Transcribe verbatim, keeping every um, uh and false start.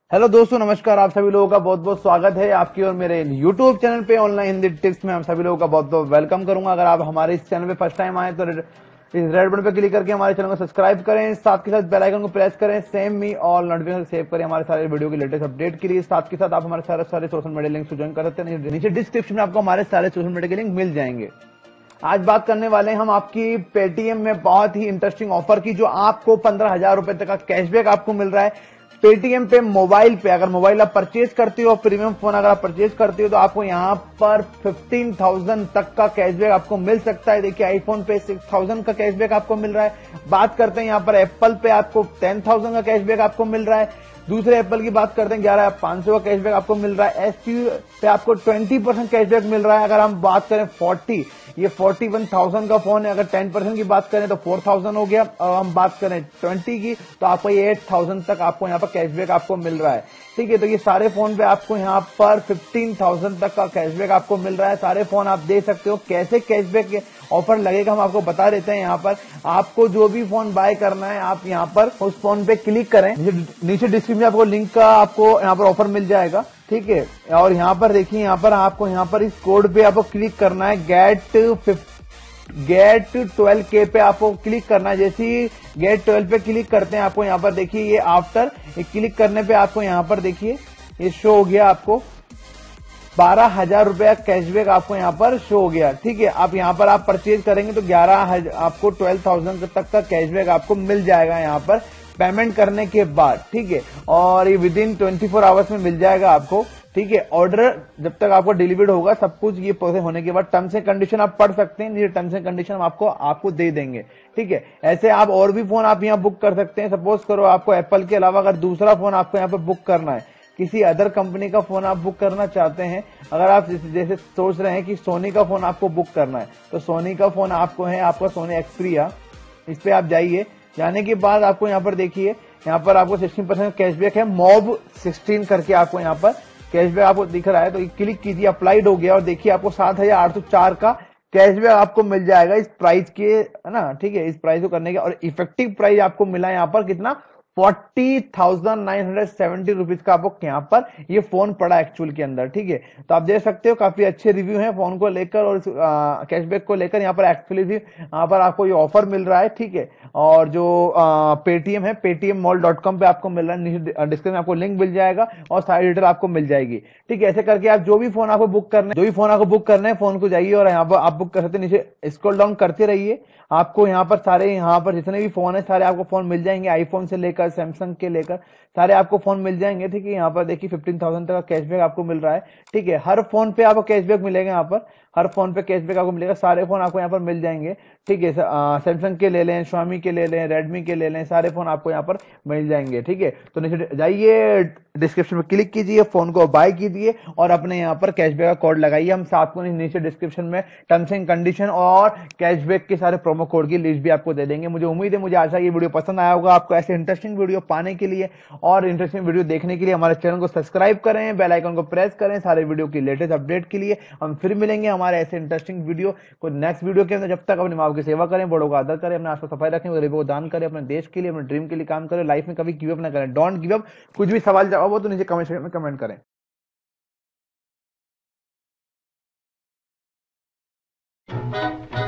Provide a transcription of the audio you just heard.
Hello दोस्तों, नमस्कार। आप सभी लोगों का बहुत बहुत स्वागत है आपकी और मेरे यूट्यूब चैनल पे ऑनलाइन हिंदी टिप्स में। हम सभी लोगों का बहुत बहुत वेलकम करूंगा। अगर आप हमारे इस चैनल पे फर्स्ट टाइम आए तो इस रेड बटन पे क्लिक करके हमारे चैनल को सब्सक्राइब करें, साथ के साथ बेल आइकन को प्रेस करें, same me all notification save करें हमारे सारे वीडियो की लेटेस्ट अपडेट के लिए। साथ के साथ आप हमारे सारे सारे सोशल मीडिया लिंक ज्वाइन कर सकते हैं। नीचे डिस्क्रिप्शन में आपको हमारे सारे सोशल मीडिया के लिंक मिल जाएंगे। आज बात करने वाले हैं हम आपकी पेटीएम में बहुत ही इंटरेस्टिंग ऑफर की, जो आपको पंद्रह हजार रुपए तक का कैशबैक आपको मिल रहा है पेटीएम पे। मोबाइल पे अगर मोबाइल आप परचेज करते हो, प्रीमियम फोन अगर आप परचेज करते हो तो आपको यहां पर पंद्रह हज़ार तक का कैशबैक आपको मिल सकता है। देखिए, आईफोन पे छह हज़ार का कैशबैक आपको मिल रहा है। बात करते हैं यहां पर एप्पल पे आपको दस हज़ार का कैशबैक आपको मिल रहा है। दूसरे एप्पल की बात करते हैं ग्यारह पांच सौ का कैशबैक आपको मिल रहा है। एसक्यू पे आपको बीस परसेंट कैशबैक मिल रहा है। अगर हम बात करें चालीस, ये इकतालीस हज़ार का फोन है। अगर दस परसेंट की बात करें तो चार हज़ार हो गया। और हम बात करें बीस की तो आपको ये आठ हज़ार तक आपको यहाँ पर कैशबैक आपको मिल रहा है। ठीक है, तो ये सारे फोन पे आपको यहाँ पर पंद्रह हज़ार तक का कैशबैक आपको मिल रहा है। सारे फोन आप दे सकते हो। कैसे कैशबैक ऑफर लगेगा हम आपको बता देते हैं। यहाँ पर आपको जो भी फोन बाय करना है आप यहाँ पर उस फोन पे क्लिक करें। नीचे डिस्क्रिप्शन में आपको लिंक का आपको यहाँ पर ऑफर मिल जाएगा। ठीक है, और यहाँ पर देखिए, यहाँ पर आपको यहाँ पर इस कोड पे आपको क्लिक करना है। गेट गेट ट्वेल्व के पे आपको क्लिक करना है। जैसे ही गेट ट्वेल्व पे क्लिक करते हैं आपको यहाँ पर देखिए ये आफ्टर क्लिक करने पे आपको यहाँ पर देखिए ये शो हो गया, आपको बारह हजार रुपया कैशबैक आपको यहाँ पर शो हो गया। ठीक है, आप यहाँ पर आप परचेज करेंगे तो ग्यारह आपको ट्वेल्व थाउजेंड तक का कैशबैक आपको मिल जाएगा यहाँ पर पेमेंट करने के बाद। ठीक है, और ये within twenty four hours में मिल जाएगा आपको। ठीक है, ऑर्डर जब तक आपको डिलीवर्ड होगा सब कुछ ये प्रोसेस होने के बाद टर्म्स एंड कंडीशन आप पढ़ सकते हैं। ये टर्म्स एंड कंडीशन हम आपको आपको दे देंगे। ठीक है, ऐसे आप और भी फोन आप यहाँ बुक कर सकते हैं। सपोज करो आपको एप्पल के अलावा अगर दूसरा फोन आपको यहाँ पर बुक करना है, किसी अदर कंपनी का फोन आप बुक करना चाहते हैं, अगर आप जैसे सोच रहे हैं कि सोनी का फोन आपको बुक करना है तो सोनी का फोन आपको है आपका सोनी एक्सपीरिया, इस पे आप जाइए। जाने के बाद आपको यहाँ पर देखिए यहाँ पर आपको सोलह परसेंट कैशबैक है। मॉब सोलह करके आपको यहाँ पर कैशबैक आपको दिख रहा है, तो क्लिक कीजिए, अप्लाइड हो गया और देखिए आपको सात हजार आठ सौ चार का कैशबैक आपको मिल जाएगा इस प्राइस के, है ना। ठीक है, इस प्राइस को करने के और इफेक्टिव प्राइस आपको मिला यहाँ पर कितना, forty thousand nine hundred seventy rupees का आपको यहाँ पर ये फोन पड़ा एक्चुअल के अंदर। ठीक है, तो आप देख सकते हो काफी अच्छे रिव्यू हैं फोन को लेकर और कैशबैक को लेकर। यहाँ पर एक्चुअली भी यहाँ पर आपको ये ऑफर मिल रहा है। ठीक है, और जो पेटीएम है पेटीएम मॉल डॉट कॉम पे आपको मिल रहा है। नीचे डिस्क्रिप्शन में आपको लिंक मिल जाएगा और सारी डिटेल आपको मिल जाएगी। ठीक है, ऐसे करके आप जो भी फोन आपको बुक करना है जो भी फोन आपको बुक करना है फोन को जाइए और यहाँ पर आप बुक कर सकते हैं। नीचे स्क्रॉल डाउन करते रहिए, आपको यहाँ पर सारे यहाँ पर जितने भी फोन है सारे आपको फोन मिल जाएंगे। आईफोन से लेकर सैमसंग के लेकर सारे आपको फोन मिल जाएंगे। ठीक है, यहाँ पर देखिए पंद्रह हज़ार तक का कैशबैक आपको मिल रहा है। ठीक है, हर फोन पे आपको कैशबैक मिलेगा। यहाँ पर हर फोन पे कैशबैक आपको मिलेगा, सारे फोन आपको यहाँ पर मिल जाएंगे। ठीक है, सैमसंग के ले लें, स्वामी के ले लें, रेडमी के ले लें, सारे फोन आपको यहाँ पर मिल जाएंगे। ठीक है, तो नीचे जाइए, डिस्क्रिप्शन में क्लिक कीजिए, फोन को बाय कीजिए और अपने यहाँ पर कैशबैक का कोड लगाइए। हम आपको नीचे डिस्क्रिप्शन में टर्म्स एंड कंडीशन और कैशबैक के सारे प्रोमो कोड की लिस्ट भी आपको दे देंगे। मुझे उम्मीद है मुझे आशा ये वीडियो पसंद आया होगा आपको। ऐसे इंटरेस्टिंग वीडियो पाने के लिए और इंटरेस्टिंग वीडियो देखने के लिए हमारे चैनल को सब्सक्राइब करें, बेल आइकन को प्रेस करें सारे वीडियो की लेटेस्ट अपडेट के लिए। हम फिर मिलेंगे हमारे ऐसे इंटरेस्टिंग वीडियो को नेक्स्ट वीडियो के अंदर। जब तक अपने माँ की सेवा करें, बड़ों का आदर करें, अपने आसपास सफाई रखें, गरीबों को दान करें, अपने देश के लिए अपने ड्रीम के लिए काम करें। लाइफ में कभी गिव अप ना करें, डोंट गिव अप। कुछ भी सवाल जवाब हो तो नीचे कमेंट सेक्शन में कमेंट करें।